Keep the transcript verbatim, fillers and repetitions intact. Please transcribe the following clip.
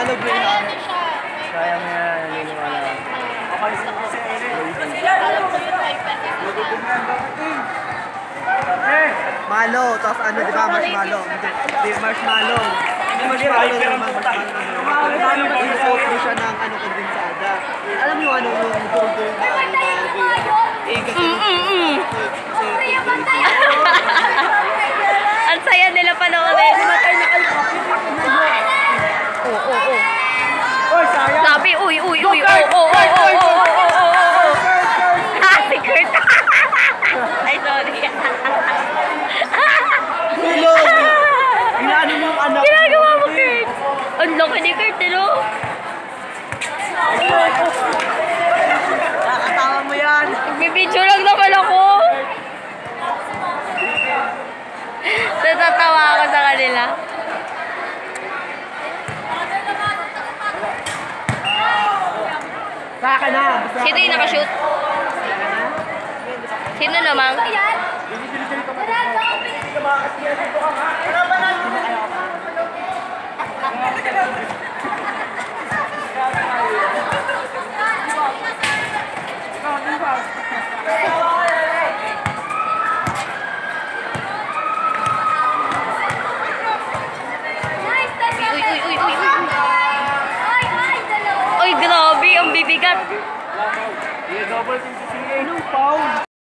Halo green. Kaya mo yan, naniniwala. Kapalisin ko si Eric. Malo, tapos ano, di ba, marshmallow. Hindi, marshmallow. Hindi marshmallow naman, marshmallow naman. Isuot mo siya ng ano, kondensada. Alam mo ano, yung turbo na ano na, eh, kasi ang saya nila panoorin. Oo, oo, oo. Oy, sayang! Sabi, uy, uy, uy, oh, oh, oh, oh, oh, oh, oh, ah, si Kurt. Ay, sorry. Tulog! Inaano mo yung anak mo? Ginagawa mo, Kurt. Ang laki ni Kurt, no? Nakakatawa mo yan. Nagbibidyo lang naman ako. Natatawa ako sa kanila. Saka na. Sino yung nakashoot? Sino namang? Uy, uy, uy, uy, uy. Uy, grabe, ang bibigat. Double team si C A. Anong foul?